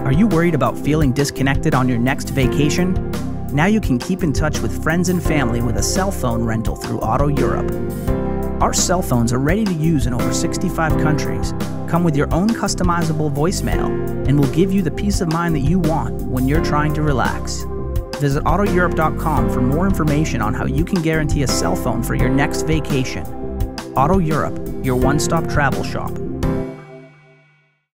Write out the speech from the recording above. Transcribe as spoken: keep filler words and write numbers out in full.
Are you worried about feeling disconnected on your next vacation? Now you can keep in touch with friends and family with a cell phone rental through Auto Europe. Our cell phones are ready to use in over sixty-five countries, come with your own customizable voicemail, and will give you the peace of mind that you want when you're trying to relax. Visit auto europe dot com for more information on how you can guarantee a cell phone for your next vacation. Auto Europe, your one-stop travel shop.